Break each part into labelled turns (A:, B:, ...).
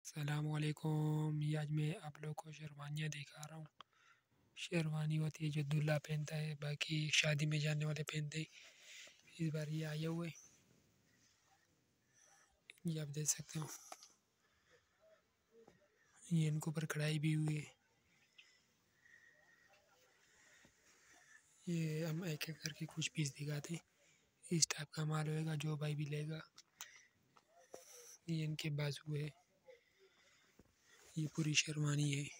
A: अस्सलामुअलैकुम। ये आज मैं आप लोग को शेरवानियाँ दिखा रहा हूँ। शेरवानी होती है जो दूल्हा पहनता है, बाकी शादी में जाने वाले पहनते हैं। इस बार ये आए हुए, ये आप देख सकते हो। ये इनके ऊपर कढ़ाई भी हुई है। ये हम एक एक करके कुछ पीस दिखाते हैं। इस टाइप का माल होएगा, जो भाई भी लेगा। ये इनके बाजू है। ये पूरी शेरवानी है।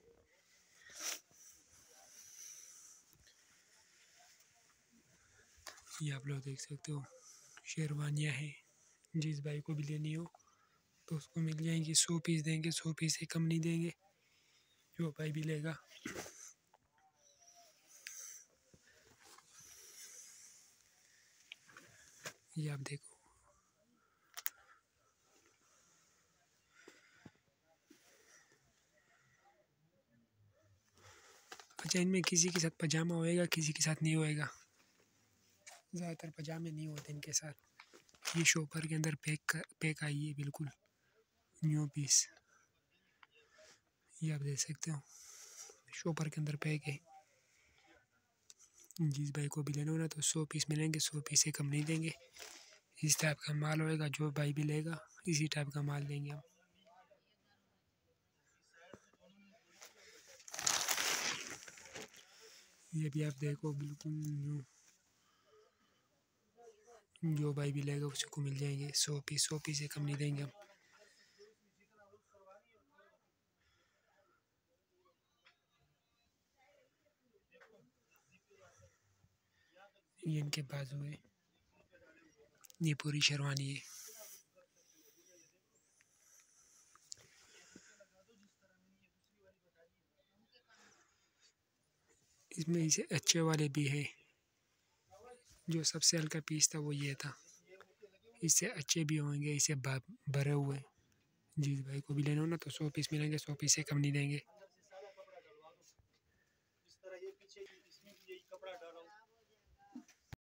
A: ये आप लोग देख सकते हो, शेरवानियाँ हैं। जिस भाई को भी लेनी हो तो उसको मिल जाएंगी। 100 पीस देंगे, 100 पीस से कम नहीं देंगे, जो भाई भी लेगा। ये आप देखो, अच्छा इनमें किसी के साथ पजामा होएगा, किसी के साथ नहीं होएगा। ज़्यादातर पजामे नहीं होते इनके साथ। ये शॉपर के अंदर पैक आई है, बिल्कुल न्यू पीस। ये आप देख सकते हो, शॉपर के अंदर पैक है। जिस भाई को भी लेना हो ना तो 100 पीस मिलेंगे, 100 पीस से कम नहीं देंगे। इस टाइप का माल होएगा, जो भाई भी लेगा इसी टाइप का माल देंगे हम। ये भी आप देखो, बिल्कुल न्यू। जो भाई भी लेगा उसी को मिल जाएंगे 100 पीस, 100 पीस से कम नहीं देंगे हम। ये इनके बाजू है। ये पूरी शेरवानी है। इसमें इसे अच्छे वाले भी है। जो सबसे हल्का पीस था वो ये था। इससे अच्छे भी होंगे, इसे भरे हुए। जिस भाई को भी लेना हो ना तो 100 पीस मिलेंगे, 100 पीस से कम नहीं देंगे।